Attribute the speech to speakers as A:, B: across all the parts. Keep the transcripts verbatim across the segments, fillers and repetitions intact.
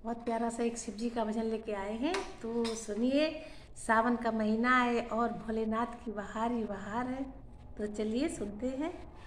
A: बहुत प्यारा सा एक शिव जी का भजन लेके आए हैं, तो सुनिए। सावन का महीना है और भोलेनाथ की बहार ही बहार है, तो चलिए सुनते हैं।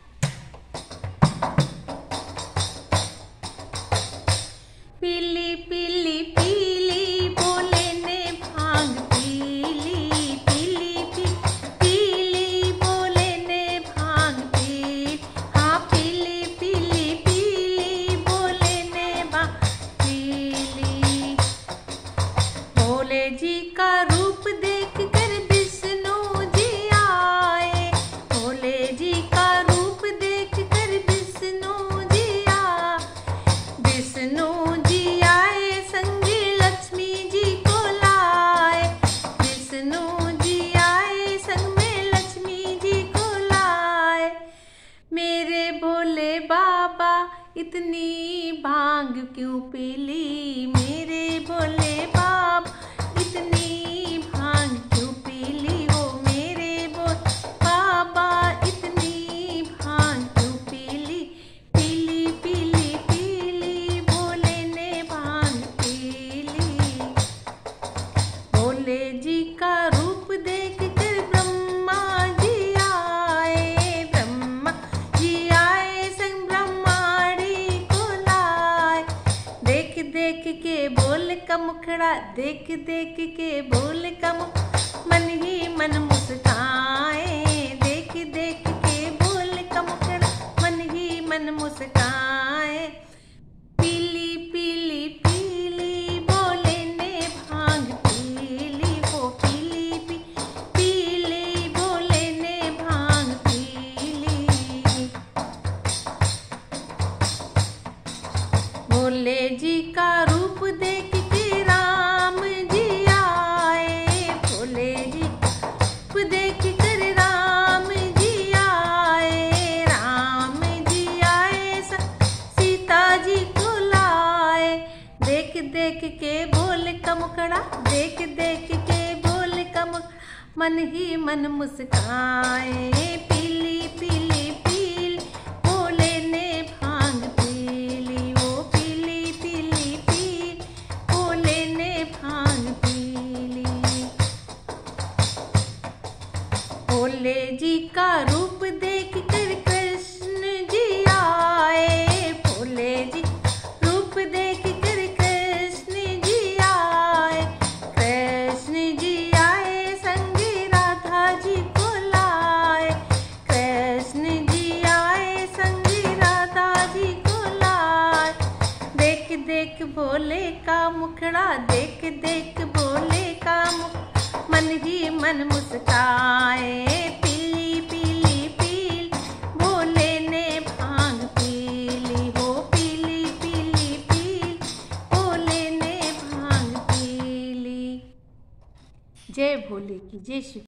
A: पीली पीली पीली भोले ने भांग पीली, पीली पीली पीली भोले ने भांग पी, हाँ पीली पीली पीली भोले ने भांग पीली। भोले जी का रूप देख कर विष्णु जी आए, भोले जी का रूप देख कर विष्णु जी आए, विष्णु जी आए संगी लक्ष्मी जी को लाए, विष्णु जी आए संग में लक्ष्मी जी को लाए। मेरे भोले बाबा इतनी भांग क्यों पीली, मेरे भोले बाबा इतनी भांग क्यों पीली, ओ मेरे भोले बाबा इतनी भांग क्यों पीली, पीली पीली पीली भोले ने भांग पीली। भोले जी का रूप देख कर ब्रह्मा जी आए, ब्रह्मा जी आए संग ब्रह्माणी को लाए। देख देख के बोल का मुखड़ा, देख देख के बोल का मुख, मन ही मन मुस्काए, देख देख के बोल का मुखड़ा, मन ही मन मुस्काए। पीली पीली पीली भोले ने भांग पीली, हो पीली पी पीली भोले ने भांग पीली। भोले जी का रूप देख के राम जी आए, भोले जी रूप देख कर राम जी आए, राम जी आए सीता जी को लाए। देख देख के बोल का मुखड़ा, देख देख के बोल का मुखड़ा, मन ही मन मुस्काए। पीली पीली पीली भोले ने भांग पीली, ओ पीली पीली पीली भोले ने भांग पीली। भोले जी का रूप देख कर कृष्ण जी आए, भोले जी रूप देख कर कृष्ण जी आए, कृष्ण जी आए संगी राधा जी को लाए, कृष्ण जी आए संगी राधा जी को लाए। देख देख भोले का मुखड़ा, देख देख भोले का मुख, मन ही मन मुस्काए। पीली पीली पीली भोले ने भांग पीली, हो पीली पीली पीली भोले ने भांग पीली। जय भोले की, जय शिव।